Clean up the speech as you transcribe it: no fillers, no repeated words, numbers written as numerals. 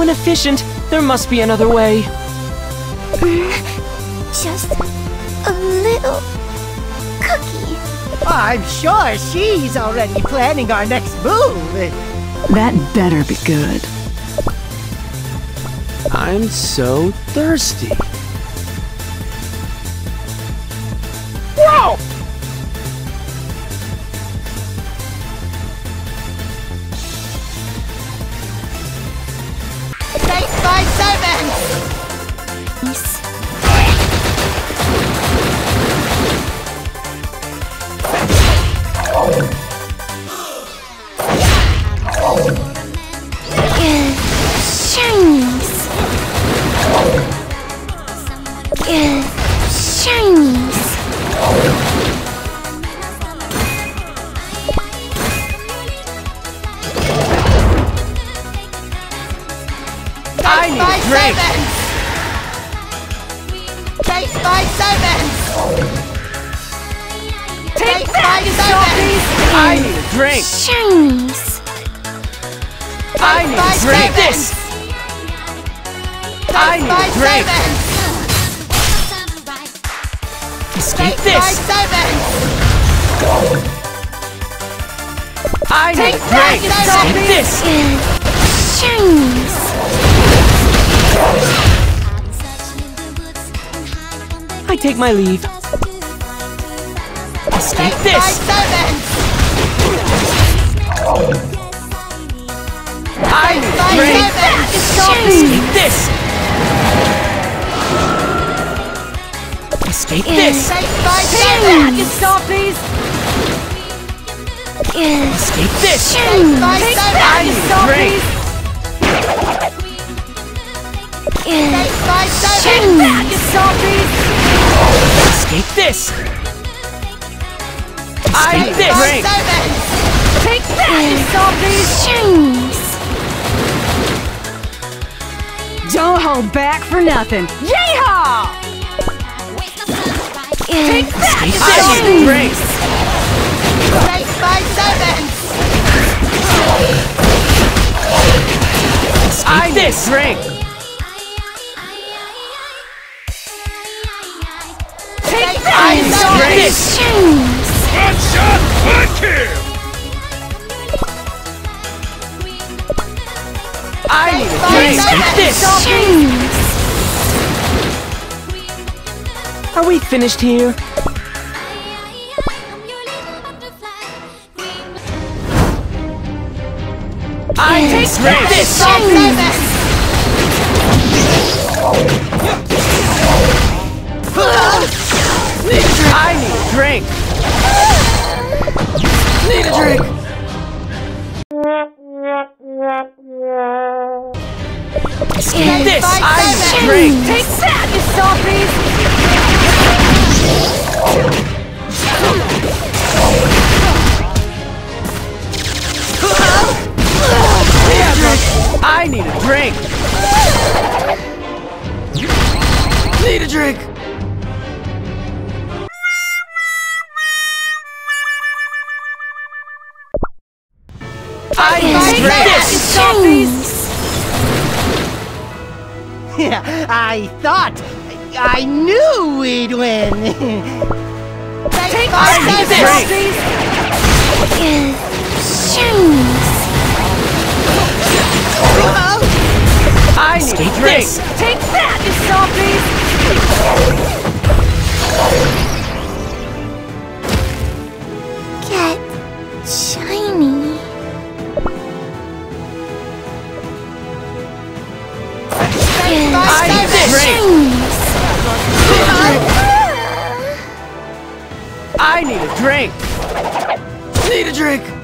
inefficient. There must be another way. Just a little cookie. I'm sure she's already planning our next move. That better be good. I'm so thirsty. Whoa! Take my servants! Yes. Shinies. Shinies. I need a drink! Take my servants! Take my servants! I need a drink! Shinies. I need a drink! This! I need a drink! Escape this! I need a drink! Escape this! Shinies. I take my leave. Escape this! I need a drink! Escape this! Escape this! Stop, please! Escape this! I need a drink! Escape this! I need a drink! Take that! Stop, please! Shinies. Don't hold back for nothing. Yeehaw! Take that! I need a drink! Take my servants! I need a drink! Take I need a drink! Shinies. One shot, one kill! I need a drink! Escape this! Shinies. Are we finished here? I need a drink! This! I need a drink! Need a drink! Escape this! I need a drink! Take that, you softies! I need a drink! Need a drink! I need a drink! Shinies. Yeah, I thought... I knew we'd win! Take I need this! Shinies. I need a drink! Take that, you softies! Get shiny. I need this! Shinies. I need a drink! Need a drink!